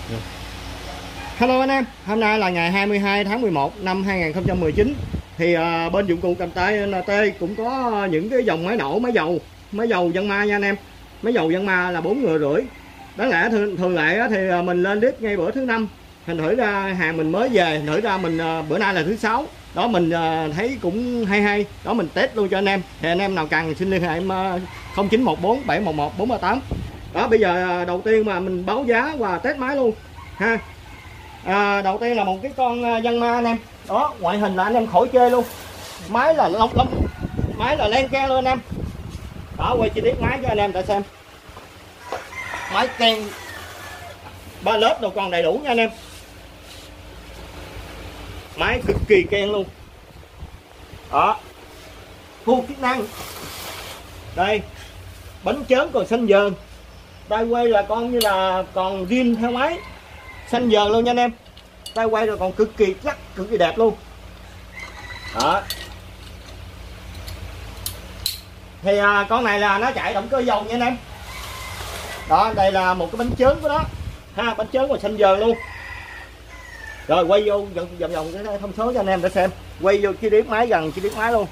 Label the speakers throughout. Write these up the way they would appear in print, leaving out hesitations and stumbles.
Speaker 1: Hello anh em, hôm nay là ngày 22 tháng 11 năm 2019. Thì bên dụng cụ cầm tay NT cũng có những cái dòng máy nổ, máy dầu Yanmar nha anh em. Máy dầu Yanmar là 4,5 người. Đáng lẽ thường lệ thì mình lên clip ngay bữa thứ Năm. Thành thử ra hàng mình mới về, thành thử ra mình bữa nay là thứ Sáu. Đó mình thấy cũng hay. Đó mình test luôn cho anh em. Thì anh em nào cần xin liên hệ em 0914 711 438. Đó bây giờ đầu tiên mà mình báo giá và test máy luôn ha. Đầu tiên là một cái con Yanmar anh em. Đó, ngoại hình là anh em khỏi chê luôn. Máy là lông máy là len ke luôn anh em. Đó, quay chi tiết máy cho anh em ta xem. Máy ken 3 lớp đâu còn đầy đủ nha anh em. Máy cực kỳ ken luôn. Đó. Full chức năng. Đây. Bánh chớn còn xanh dờn. Tay quay là con như là còn zin theo máy. Xanh dờn luôn nha anh em. Tay quay rồi còn cực kỳ chắc, cực kỳ đẹp luôn. Đó. Thì con này là nó chạy động cơ dầu nha anh em. Đó, đây là một cái bánh chớn của nó ha, bánh chớn còn xanh dờn luôn. Rồi quay vô vòng cái thông số cho anh em để xem. Quay vô chi tiết máy, gần chi tiết máy luôn.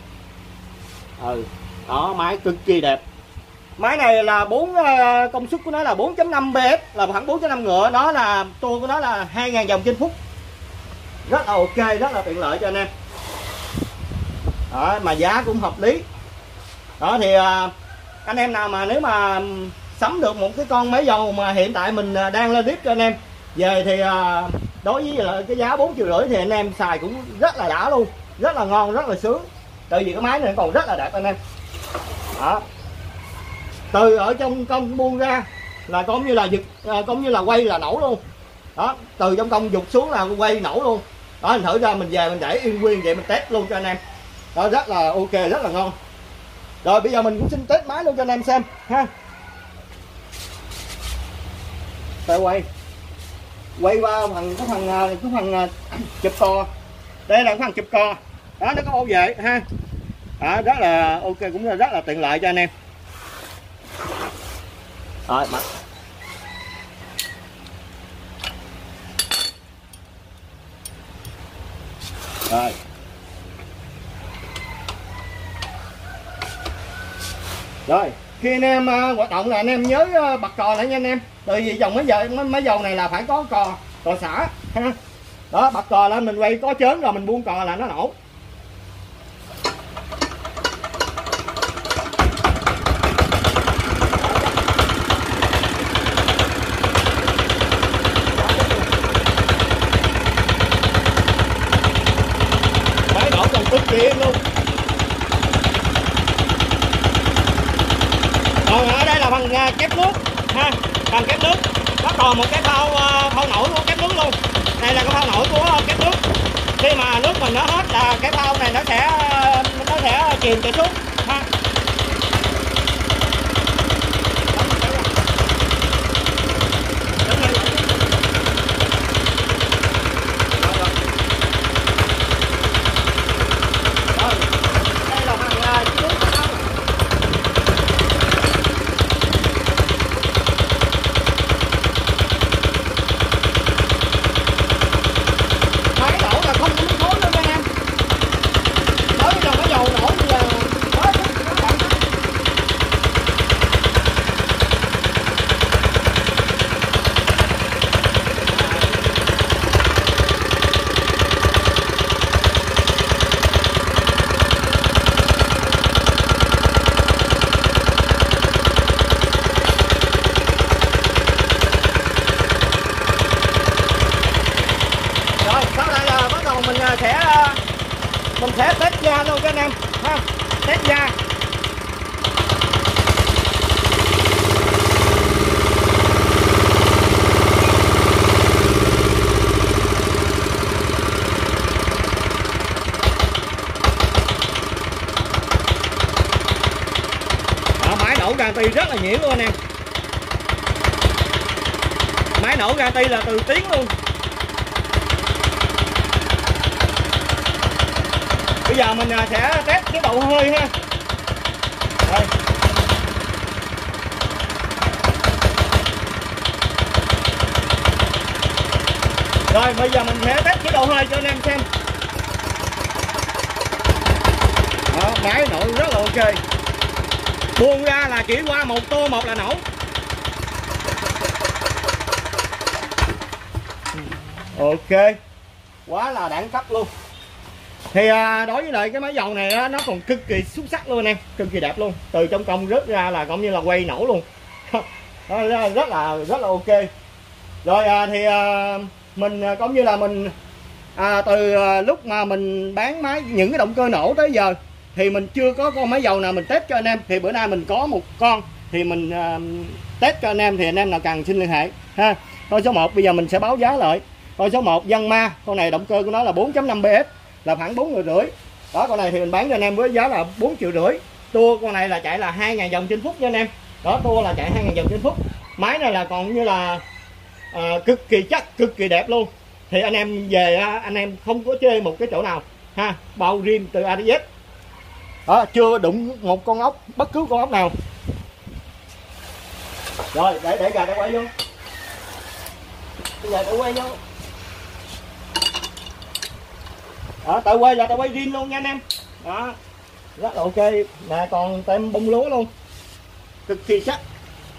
Speaker 1: Đó, máy cực kỳ đẹp. Máy này là công suất của nó là 4.5 PS, là khoảng 4.5 ngựa. Nó là tua của nó là 2.000 vòng trên phút. Rất là ok, rất là tiện lợi cho anh em. Đó, mà giá cũng hợp lý. Đó thì anh em nào mà nếu mà sắm được một cái con máy dầu mà hiện tại mình đang lên clip cho anh em về thì đối với là cái giá 4,5 triệu thì anh em xài cũng rất là đã luôn, rất là ngon, rất là sướng. Tại vì cái máy này còn rất là đẹp anh em. Đó. Từ ở trong công buông ra là cũng như là giật, cũng như là quay là nổ luôn. Đó, từ trong công giục xuống là quay nổ luôn. Đó, mình thử ra mình về mình để yên nguyên vậy mình test luôn cho anh em. Đó, rất là ok, rất là ngon. Rồi bây giờ mình cũng xin test máy luôn cho anh em xem ha. Tay quay qua cái phần chụp cò. Đây là cái phần chụp cò. Đó, nó có ô vệ ha. Đó, rất là ok, cũng rất là tiện lợi cho anh em. Rồi mặt. Rồi. Rồi, khi anh em hoạt động là anh em nhớ bật cò lại nha anh em. Tại vì dòng máy dầu này là phải có cò xả ha. Đó, bật cò lên mình quay có chớn rồi mình buông cò là nó nổ. Máy nổ còn cực kỳ luôn. Còn ở đây là phần kép nước ha, phần kép nước. Nó còn một cái phao nổi của kép nước luôn. Đây là cái phao nổi của kép nước. Khi mà nước mình nó hết là cái phao này nó sẽ chìm chạy xuống ha. Mình sẽ test da luôn các anh em ha, test da. Đó, máy nổ garanti rất là nhuyễn luôn anh em. Máy nổ garanti là từ tiếng luôn. Bây giờ mình sẽ test cái độ hơi ha. Đây. Rồi bây giờ mình sẽ test cái độ hơi cho anh em xem. Đó, máy nổ rất là ok. Buông ra là chỉ qua một tô một là nổ. Ok, quá là đẳng cấp luôn. Thì đối với lại cái máy dầu này á, nó còn cực kỳ xuất sắc luôn anh em, cực kỳ đẹp luôn. Từ trong công rớt ra là cũng như là quay nổ luôn. Đó, rất là ok. Rồi thì mình cũng như là mình từ lúc mà mình bán máy những cái động cơ nổ tới giờ thì mình chưa có con máy dầu nào mình test cho anh em. Thì bữa nay mình có một con thì mình test cho anh em, thì anh em nào cần xin liên hệ ha. Con số 1 bây giờ mình sẽ báo giá lại. Con số 1 Yanmar, con này động cơ của nó là 4.5 PS, là khoảng 4,5 triệu. Đó, con này thì mình bán cho anh em với giá là 4,5 triệu. Tua con này là chạy là 2.000 vòng trên phút nha anh em. Đó, tua là chạy 2.000 vòng trên phút. Máy này là còn như là cực kỳ chắc, cực kỳ đẹp luôn. Thì anh em về anh em không có chê một cái chỗ nào ha. Bao rim từ A đến Z. Đó, chưa đụng một con ốc, bất cứ con ốc nào. Rồi để gà quay vô. Bây giờ tự quay vô. Đó, tự quay là tự quay riêng luôn nha anh em. Đó, rất là ok. Nè, còn tem bông lúa luôn, cực kỳ chắc.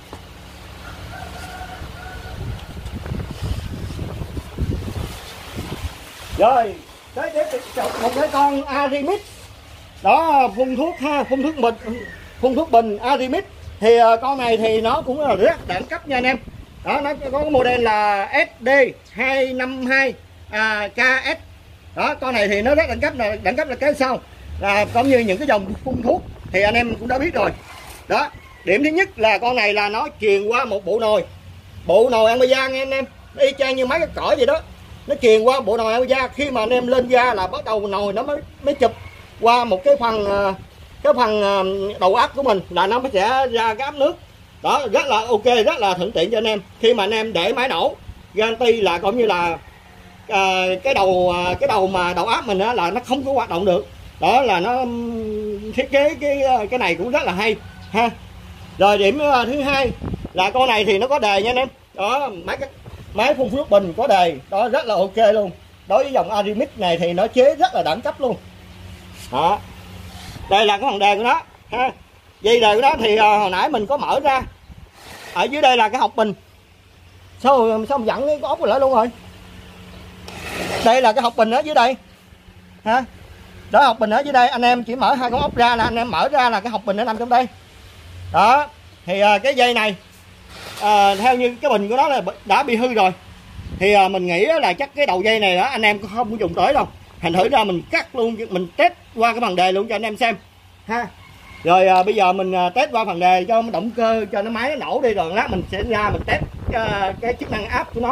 Speaker 1: Rồi tới một cái con Arimix. Đó, phun thuốc ha, phun thuốc bình Arimix. Thì con này thì nó cũng là rất đẳng cấp nha anh em. Đó, nó có cái model là SD252 KS. Đó, con này thì nó rất đẳng cấp là cái sau là cũng như những cái dòng phun thuốc thì anh em cũng đã biết rồi. Đó, điểm thứ nhất là con này là nó truyền qua một bộ nồi Amazon nha anh em, y chang như mấy cái cõi vậy đó. Nó truyền qua bộ nồi Amazon, khi mà anh em lên ga là bắt đầu nồi nó mới chụp qua một cái phần đầu áp của mình, là nó mới sẽ ra cái áp nước. Đó, rất là ok, rất là thuận tiện cho anh em. Khi mà anh em để máy nổ, guarantee là cũng như là cái đầu mà đầu áp mình á là nó không có hoạt động được. Đó là nó thiết kế cái này cũng rất là hay ha. Rồi điểm thứ hai là con này thì nó có đề nha anh em. Đó, máy phun nước bình có đề, đó rất là ok luôn. Đối với dòng Arimix này thì nó chế rất là đẳng cấp luôn. Đó, đây là cái phần đề của nó ha. Dây đề của nó thì hồi nãy mình có mở ra, ở dưới đây là cái hộc bình. Sao mà dặn cái ốc lại luôn rồi. Đây là cái hộc bình ở dưới đây ha. Đó, hộc bình ở dưới đây, anh em chỉ mở hai con ốc ra là anh em mở ra là cái hộc bình nó nằm trong đây. Đó, thì cái dây này theo như cái bình của nó là đã bị hư rồi, thì mình nghĩ là chắc cái đầu dây này đó anh em không có dùng tới đâu. Thành thử ra mình cắt luôn, mình test qua cái phần đề luôn cho anh em xem ha. Rồi bây giờ mình test qua phần đề cho động cơ, cho nó máy nó nổ đi, rồi lát mình sẽ ra mình test cái chức năng áp của nó.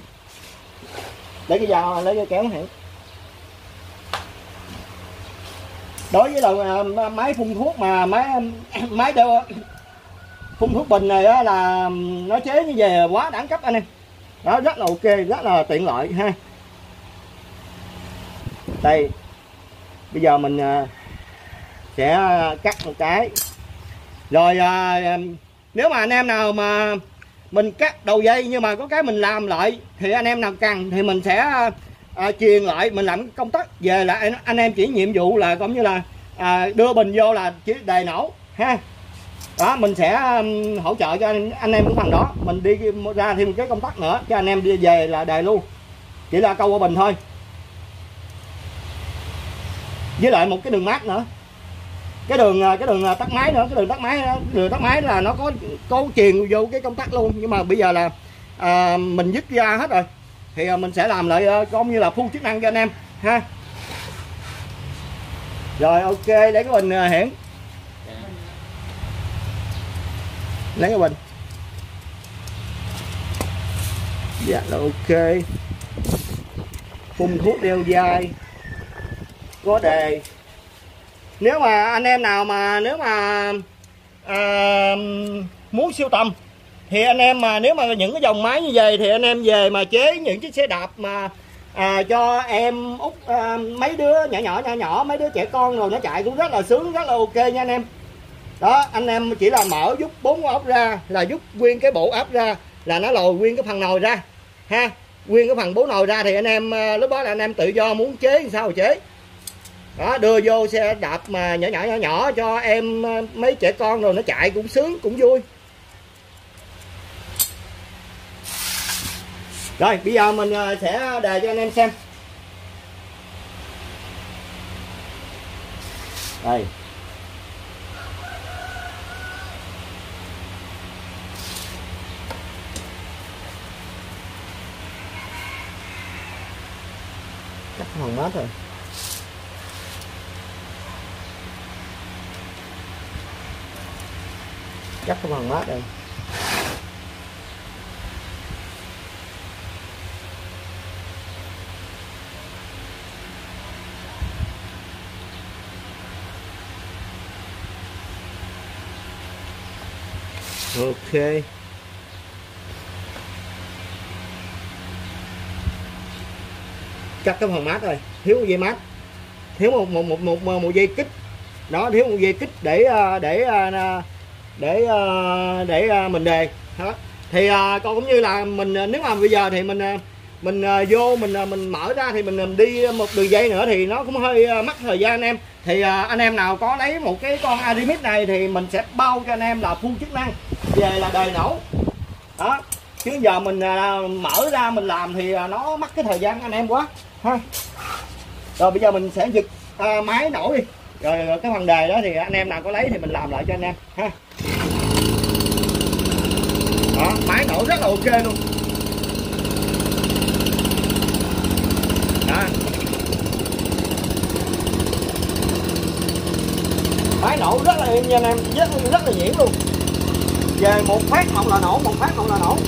Speaker 1: Để cái dao lấy cái kéo hẹn. Đối với là máy phun thuốc mà máy phun thuốc bình này đó là nó chế như vậy quá đẳng cấp anh em. Đó, rất là ok, rất là tiện lợi ha. Đây, bây giờ mình sẽ cắt một cái. Rồi nếu mà anh em nào mà mình cắt đầu dây nhưng mà có cái mình làm lại, thì anh em nào cần thì mình sẽ truyền lại, mình làm công tắc về là anh em chỉ nhiệm vụ là cũng như là đưa bình vô là chỉ đề nổ ha. Đó, mình sẽ hỗ trợ cho anh em cái phần đó. Mình đi ra thêm cái công tắc nữa cho anh em đi về là đề luôn, chỉ là câu qua bình thôi, với lại một cái đường mát nữa, cái đường tắt máy nữa. Cái đường tắt máy là nó có truyền vô cái công tắc luôn, nhưng mà bây giờ là mình dứt ra hết rồi, thì mình sẽ làm lại cũng như là full chức năng cho anh em ha. Rồi ok, lấy cái bình hiển, lấy cái bình. Dạ là ok. Phun thuốc đeo dai, có đề. Nếu mà anh em nào mà muốn sưu tầm thì anh em mà nếu mà những cái dòng máy như vậy thì anh em về mà chế những chiếc xe đạp mà cho em út, mấy đứa nhỏ, mấy đứa trẻ con rồi nó chạy cũng rất là sướng, rất là ok nha anh em. Đó, anh em chỉ là mở rút 4 con ốc ra là rút nguyên cái bộ áp ra là nó lồi nguyên cái phần nồi ra ha. nguyên cái phần bố nồi ra thì anh em lúc đó là anh em tự do muốn chế làm sao thì chế. Đó, đưa vô xe đạp mà nhỏ cho em mấy trẻ con rồi nó chạy cũng sướng cũng vui. Rồi bây giờ mình sẽ đề cho anh em xem. Đây. Cắt phần mát rồi. Cắt cái phần mát đây. Ok. Cắt cái phần mát rồi, thiếu một dây mát, thiếu một dây kích. Đó, thiếu một dây kích để mình đề. Đó. Thì còn cũng như là mình nếu mà bây giờ thì mình vô mình mở ra thì mình đi một đường dây nữa thì nó cũng hơi mất thời gian anh em. Thì anh em nào có lấy một cái con Aramid này thì mình sẽ bao cho anh em là full chức năng về là đời nổ. Đó, chứ giờ mình mở ra mình làm thì nó mất cái thời gian anh em quá ha. Rồi bây giờ mình sẽ giật máy nổ đi, rồi cái phần đề đó thì anh em nào có lấy thì mình làm lại cho anh em ha. Đó, máy nổ rất là ok luôn. Đó. Máy nổ rất là êm nha anh em, rất là nhuyễn luôn. Về một phát một là nổ, một phát một là nổ.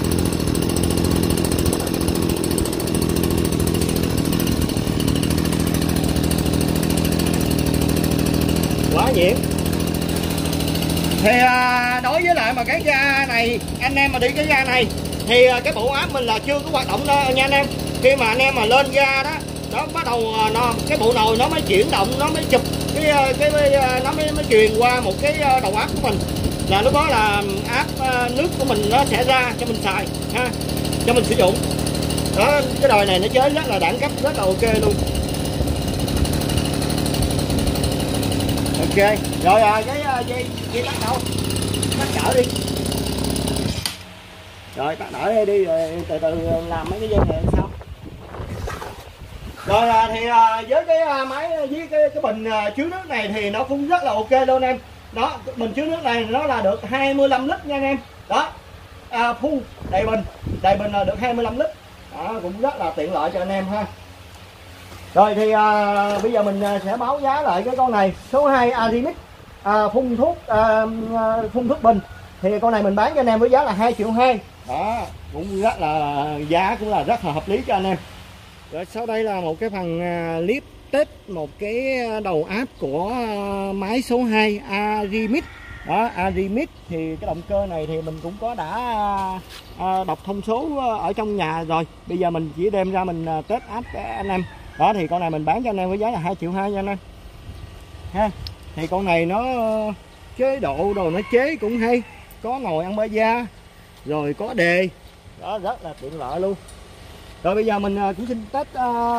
Speaker 1: Quá nhuyễn. Thì đối với lại mà cái ga này, anh em mà đi cái ga này thì cái bộ áp mình là chưa có hoạt động đâu nha anh em. Khi mà anh em mà lên ga đó, nó bắt đầu cái bộ nồi nó mới chuyển động, nó mới chụp nó mới truyền qua một cái đầu áp của mình, là lúc đó là áp nước của mình nó sẽ ra cho mình xài ha, cho mình sử dụng. Đó, cái đồi này nó chế rất là đẳng cấp, rất là ok luôn. Ok, rồi cái dây tắt đâu? Tắt đỡ đi. Rồi tắt đỡ đi rồi từ từ làm mấy cái dây này sao? Rồi thì với cái máy với cái bình chứa nước này thì nó cũng rất là ok luôn em. Đó, bình chứa nước này nó là được 25 lít nha anh em. Đó. Full đầy bình là được 25 lít. Đó, cũng rất là tiện lợi cho anh em ha. Rồi thì bây giờ mình sẽ báo giá lại cái con này, số 2 Aramid phun thuốc bình. Thì con này mình bán cho anh em với giá là 2,2 triệu. Đó, cũng rất là giá cũng là rất là hợp lý cho anh em. Rồi sau đây là một cái phần clip test một cái đầu áp của máy số 2 Aramid. Đó, Aramid thì cái động cơ này thì mình cũng có đã đọc thông số ở trong nhà rồi. Bây giờ mình chỉ đem ra mình test áp anh em. Đó thì con này mình bán cho anh em với giá là 2,2 triệu nha anh em ha. Thì con này nó chế độ đồ nó chế cũng hay, có nồi ăn ba da rồi có đề. Đó, rất là tiện lợi luôn. Rồi bây giờ mình cũng xin test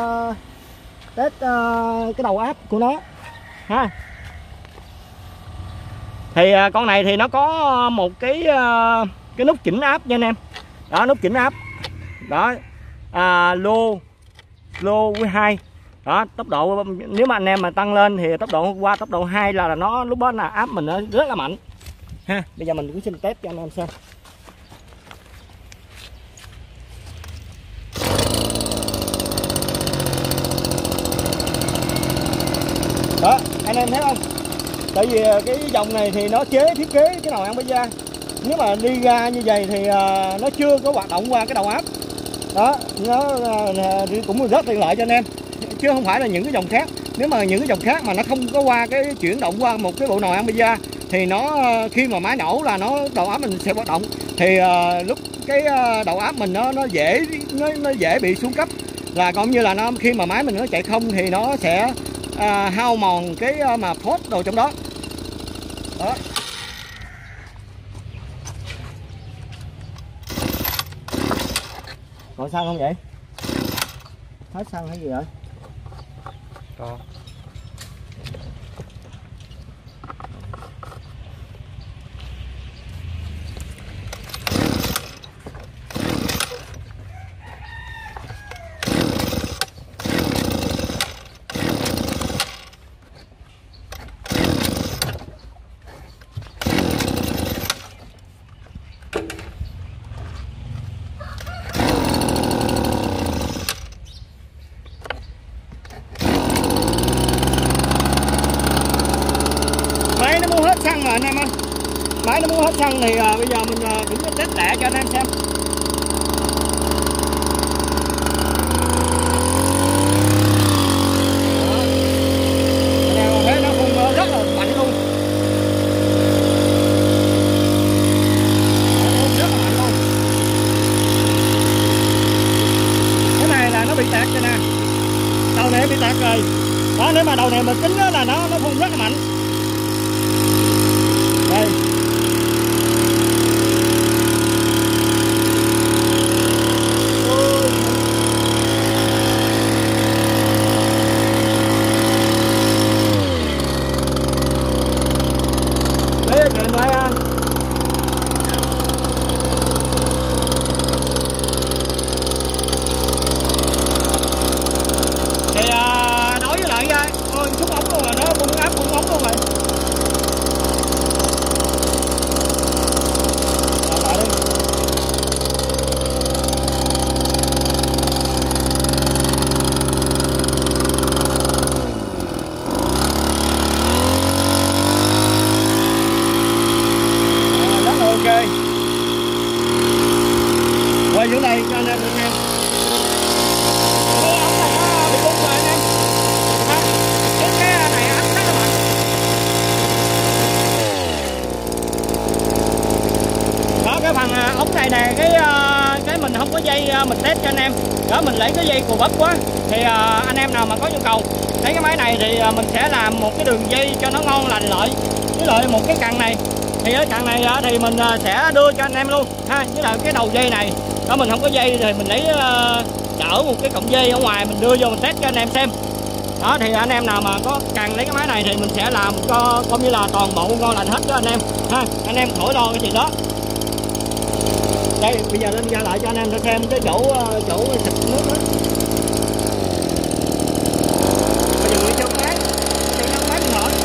Speaker 1: cái đầu áp của nó ha. Thì con này thì nó có một cái nút chỉnh áp nha anh em. Đó, nút chỉnh áp. Đó, low với 2. Đó, tốc độ nếu mà anh em mà tăng lên thì tốc độ qua tốc độ 2 là nó lúc đó là áp mình nó rất là mạnh ha. Bây giờ mình cũng xin test cho anh em xem. Đó, anh em thấy không? Tại vì cái dòng này thì nó thiết kế cái nồi ăn bá da. Nếu mà đi ra như vậy thì nó chưa có hoạt động qua cái đầu áp. Đó, nó cũng rất tiện lợi cho anh em. Chứ không phải là những cái dòng khác. Nếu mà những cái dòng khác mà nó không có qua cái chuyển động qua một cái bộ nồi ăn bá da thì nó khi mà máy nổ là đầu áp mình sẽ hoạt động. Thì lúc cái đầu áp mình nó dễ bị xuống cấp. Là còn như là khi mà máy mình nó chạy không thì nó sẽ hao mòn cái mà phốt đồ trong đó. Đó. Còn sao không vậy? hết xăng hay gì vậy?
Speaker 2: Có.
Speaker 1: Máy nó muốn hết xăng rồi anh em ơi. Máy nó muốn hết xăng thì bây giờ mình cũng test lẹ cho anh em xem. Anh em thấy nó phun rất là mạnh luôn. Rất là mạnh luôn. Cái này là nó bị tạt rồi nè. Đầu này bị tạt rồi. Đó, nếu mà đầu này mà kín đó là nó phun rất là mạnh. Đây. Lấy chuyện lại anh. Thì đối với lại ôi xuống ống luôn rồi, nó bung áp bung ống luôn rồi. Lại đi. Rất là ok. Quay xuống đây cho anh em xem. Cái ống này nó bị bung rồi anh em. Cái này áp rất là mạnh. Đó, cái phần ống này nè, cái mình không có dây mình test cho anh em. Đó, mình lấy cái dây cù bắp quá. Thì anh em nào mà có nhu cầu thấy cái máy này thì mình sẽ làm một cái đường dây cho nó ngon lành lợi. Với lại một cái cần này thì cái cần này thì mình sẽ đưa cho anh em luôn ha. Với lại cái đầu dây này đó, mình không có dây thì mình lấy chở một cái cọng dây ở ngoài mình đưa vô mình test cho anh em xem. Đó, thì anh em nào mà có cần lấy cái máy này thì mình sẽ làm cho coi như là toàn bộ ngon lành hết cho anh em ha. Anh em khỏi lo cái gì đó. Đây bây giờ lên ra lại cho anh em xem cái chỗ xịt nước đó. Bây giờ cho cái máy điện thoại.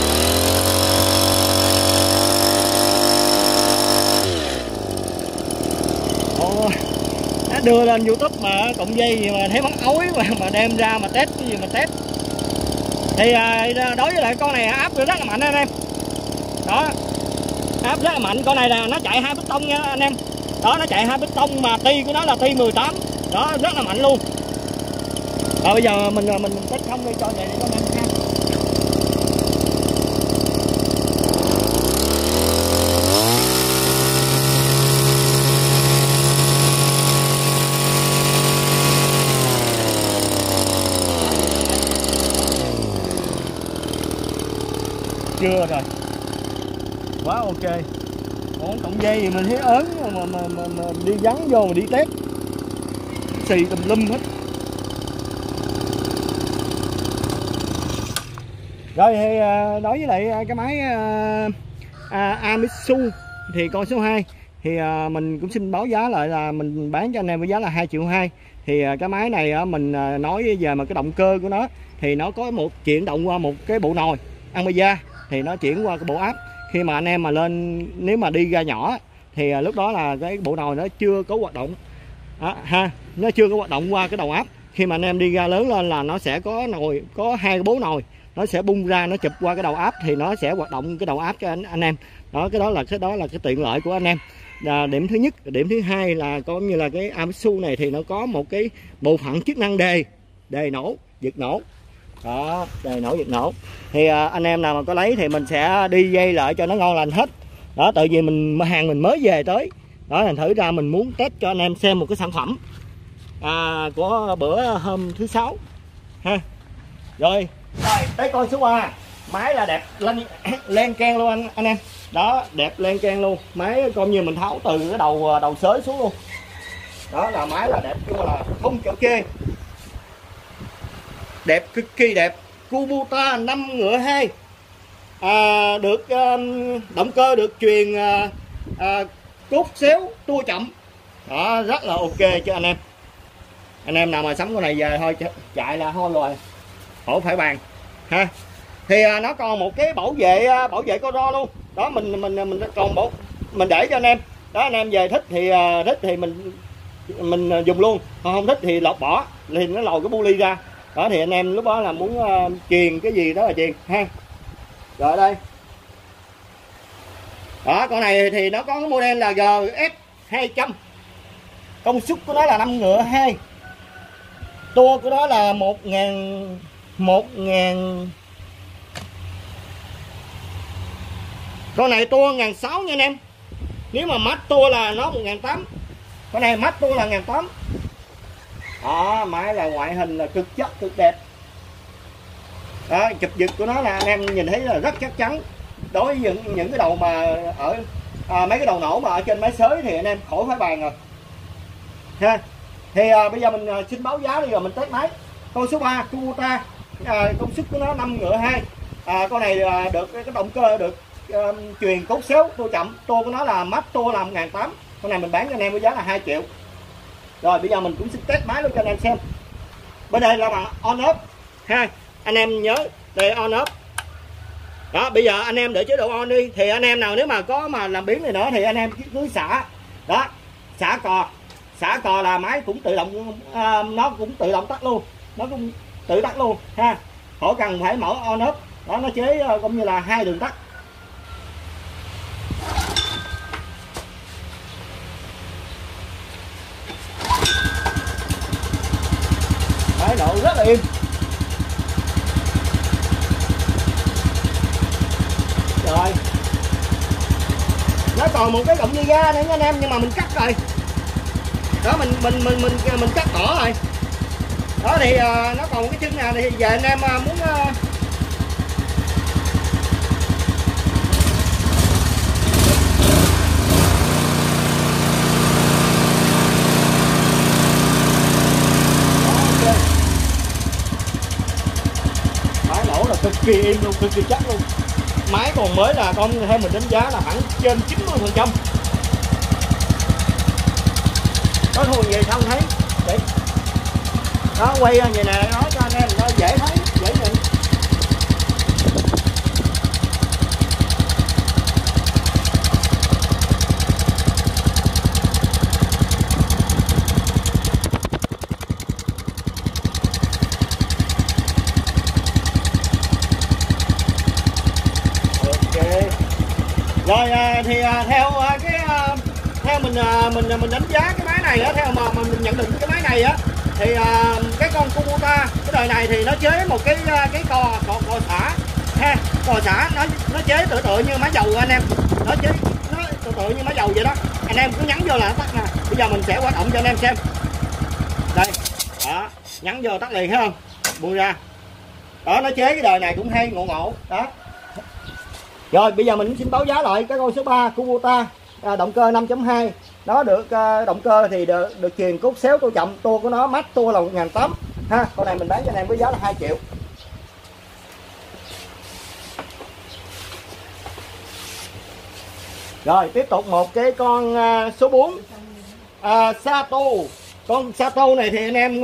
Speaker 1: Ồ, nó đưa lên YouTube mà cọng dây gì mà thấy bắn ối mà đem ra mà test cái gì mà test. Thì đối với lại con này áp rất là mạnh anh em. Đó, áp rất là mạnh. Con này là nó chạy 2 piston nha anh em. Đó, nó chạy 2 piston mà ti của nó là ti 18. Đó, rất là mạnh luôn. Rồi bây giờ mình test không đi cho vậy để cho anh em xem. Chưa rồi. Quá ok. Còn cọng dây thì mình thấy ớn mà đi gắn vô mà đi test xì tùm lum hết. Rồi thì đối với lại cái máy Amitsu thì con số 2 thì mình cũng xin báo giá lại là mình bán cho anh em với giá là 2,2 triệu. Thì cái máy này mình nói về mà cái động cơ của nó thì nó có một chuyển động qua một cái bộ nồi Amaya, thì nó chuyển qua cái bộ áp. Khi mà anh em mà lên nếu mà đi ga nhỏ thì lúc đó là cái bộ nồi nó chưa có hoạt động ha, nó chưa có hoạt động qua cái đầu áp. Khi mà anh em đi ga lớn lên là nó sẽ có nồi, có 2 bố nồi, nó sẽ bung ra, nó chụp qua cái đầu áp thì nó sẽ hoạt động cái đầu áp cho anh em. Đó, cái đó là cái tiện lợi của anh em. Điểm thứ nhất. Điểm thứ hai là có như là cái Amitsu này thì nó có một cái bộ phận chức năng đề nổ, giật nổ. Đó, đề nổ giật nổ. Thì anh em nào mà có lấy thì mình sẽ đi dây lại cho nó ngon lành hết. Đó, tại vì hàng mình mới về tới. Đó, thành thử ra mình muốn test cho anh em xem một cái sản phẩm của bữa hôm thứ 6 ha. Rồi tới con số 3. Máy là đẹp len keng luôn anh em. Đó, đẹp len keng luôn. Máy coi như mình tháo từ cái đầu xới xuống luôn. Đó là máy là đẹp, nhưng mà là không chỗ kê. đẹp, cực kỳ đẹp. Kubota 5 ngựa 2, được động cơ được truyền cốt xéo tua chậm đó, rất là ok cho anh em nào mà sắm con này về thôi chạy là thôi rồi, khỏi phải bàn ha. Thì nó còn một cái bảo vệ co ro luôn đó, mình còn mình để cho anh em đó, anh em về thích thì mình dùng luôn, không thích thì lột bỏ thì nó lòi cái bu ly ra đó, thì anh em lúc đó là muốn truyền cái gì đó là truyền ha. Rồi đây đó, con này thì nó có cái model là GS 200, công suất của nó là 5 ngựa 2, tua của nó là 1000 con này tua 1600 nha anh em, nếu mà mắt tua là nó 1800, con này mắt tua là 1800 đó. Máy là ngoại hình là cực chất cực đẹp đó, chụp giật của nó là anh em nhìn thấy là rất chắc chắn. Đối với những cái đầu mà ở mấy cái đầu nổ mà ở trên máy xới thì anh em khỏi phải bàn rồi ha. Thì bây giờ mình xin báo giá, bây giờ mình test máy con số 3 Kubota, công suất của nó 5 ngựa 2, con này được cái động cơ được truyền cốt xéo tua chậm, tua của nó là mắt tua là 1800, con này mình bán cho anh em với giá là 2 triệu. Rồi bây giờ mình cũng xin test máy luôn cho anh em xem. Bên đây là bằng on off ha, anh em nhớ đây on off đó. Bây giờ anh em để chế độ on đi, thì anh em nào nếu mà có mà làm biến này nữa thì anh em cứ xả đó, xả cò là máy cũng tự động, nó cũng tự động tắt luôn, nó cũng tự tắt luôn ha, khỏi cần phải mở on off đó, nó chế cũng như là 2 đường tắt. Máy nổ rất là im. Rồi nó còn một cái cọng dây ga nữa nha anh em, nhưng mà mình cắt rồi đó, mình cắt bỏ rồi đó. Thì nó còn một cái chân nào thì về anh em muốn máy nổ là cực kỳ im luôn, cực kỳ chắc luôn. Máy còn mới là con theo mình đánh giá là khoảng trên 90%. Có thua gì sao không thấy đấy đó, quay vậy nè, nói cho anh em nó dễ thấy dễ nhìn. Rồi thì theo mình đánh giá cái máy này á, theo mà mình nhận định cái máy này á, thì cái con Kubota cái đời này thì nó chế một cái cò xả ha, cò xả nó chế tự như máy dầu anh em, nó chế nó tự như máy dầu vậy đó, anh em cứ nhấn vô là nó tắt nè. Bây giờ mình sẽ hoạt động cho anh em xem đây đó, nhấn vô tắt liền thấy không, buông ra đó, nó chế cái đời này cũng hay ngộ đó. Rồi bây giờ mình xin báo giá lại cái con số 3 Kubota, động cơ 5.2, nó được động cơ thì được truyền cốt xéo tua chậm, tua của nó mắt tua là 1800 ha. Con này mình bán cho anh em với giá là 2 triệu. Rồi tiếp tục một cái con số 4 Sato. Con Sato này thì anh em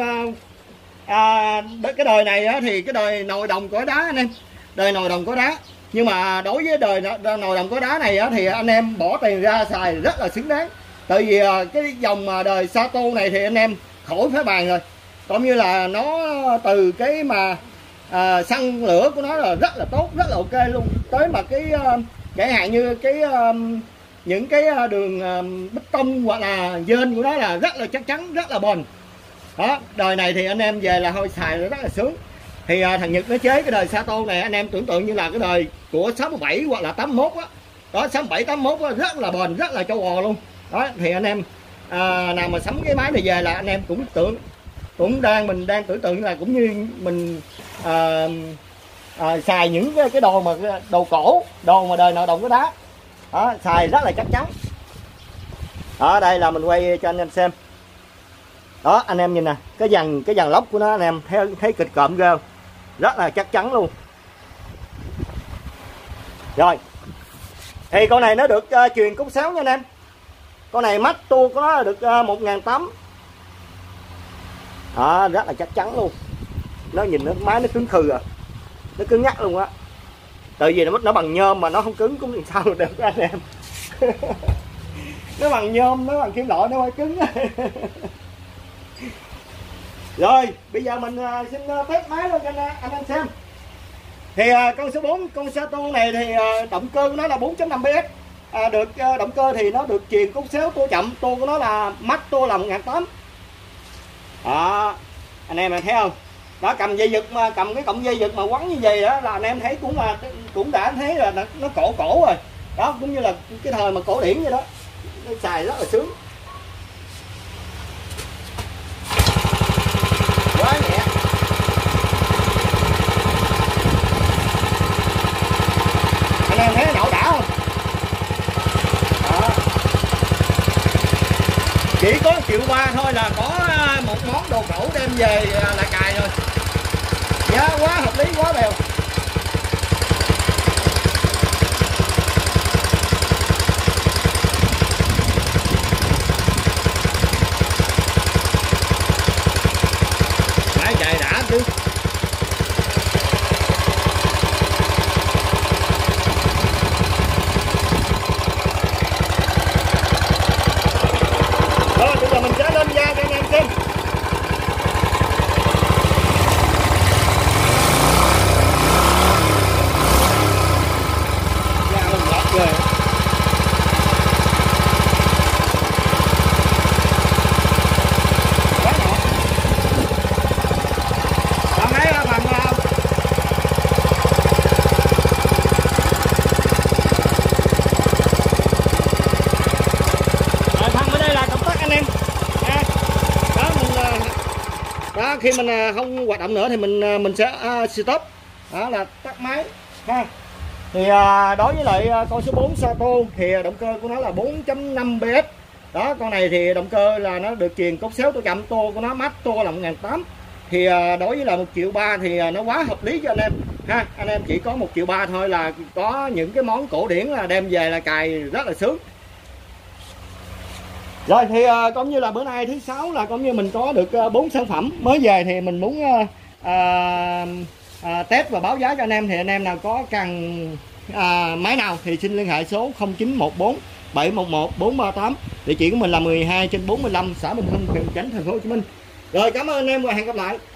Speaker 1: cái đời này á, thì cái đời nồi đồng cối đá anh em, đời nồi đồng cối đá. Nhưng mà đối với đời nồi đồng cối đá này á, thì anh em bỏ tiền ra xài rất là xứng đáng. Tại vì cái dòng mà đời Sato này thì anh em khỏi phải bàn rồi. Cũng như là nó từ cái mà xăng lửa của nó là rất là tốt, rất là ok luôn. Tới mà cái chẳng hạn như cái những cái đường bê tông hoặc là dên của nó là rất là chắc chắn, rất là bền. Đó, đời này thì anh em về là thôi xài rất là sướng. Thì thằng Nhật nó chế cái đời Sato này anh em tưởng tượng như là cái đời của 67 hoặc là 81 á. Đó, 67 81 á, rất là bền, rất là châu bò luôn. Đó, thì anh em nào mà sắm cái máy này về là anh em cũng mình đang tưởng tượng là cũng như mình xài những cái đồ mà đồ cổ, đồ mà đời nào đồng cái đá. Đó, xài rất là chắc chắn. Ở đây là mình quay cho anh em xem. Đó, anh em nhìn nè, cái dàn lốc của nó anh em thấy kịch cộm ghê không? rất là chắc chắn luôn. Rồi thì con này nó được truyền cúc xéo nha anh em. Con này mắt tua của nó được 1.800. Đó, rất là chắc chắn luôn. Nó nhìn nó máy nó cứng khừ à, nó cứng nhắc luôn á. Tại vì nó bằng nhôm mà nó không cứng cũng làm sao được anh em. Nó bằng nhôm, nó bằng kim loại, nó phải cứng. Rồi bây giờ mình xin test máy luôn cho anh em xem. Thì con số 4 con Sato này thì động cơ của nó là 4.5 PS. Được động cơ thì nó được truyền cúc xéo tua chậm, tua của nó là mắt tua là 1.800. Đó, anh em thấy không? Đó, cầm dây giật mà cầm cái cọng dây giật mà quấn như vậy đó là anh em thấy cũng đã thấy là nó cổ rồi. Đó, cũng như là cái thời mà cổ điển vậy đó. Nó xài rất là sướng. Quá nhẹ. Anh em thấy nó nhậu đã không? Đó. Chỉ có 1.300.000 thôi là có một món đồ cổ đem về là cài rồi. Giá quá hợp lý, quá bèo. Đấy, chạy đã chứ. Rồi bây giờ mình sẽ lên da cho anh em xem. Da mình ngọt ghê. Quá ngọt. Bạn thấy bằng thân ở đây là công tắc anh em. Đó mình đó, khi mình không hoạt động nữa thì mình sẽ stop. Đó là tắt máy ha. Thì đối với lại con số 4 Sato thì động cơ của nó là 4.5 PS. Đó, con này thì động cơ là nó được truyền cốt xéo tua chậm, tua của nó mắt tua là 1.800. Thì đối với là 1.300.000 thì nó quá hợp lý cho anh em ha. Anh em chỉ có 1.300.000 thôi là có những cái món cổ điển là đem về là cài rất là sướng. Rồi thì cũng như là bữa nay thứ 6 là cũng như mình có được 4 sản phẩm mới về thì mình muốn test và báo giá cho anh em. Thì anh em nào có cần máy nào thì xin liên hệ số 0914 711 438. Địa chỉ của mình là 12/45 xã Bình Hưng, huyện Chánh, thành phố Hồ Chí Minh. Rồi cảm ơn anh em và hẹn gặp lại.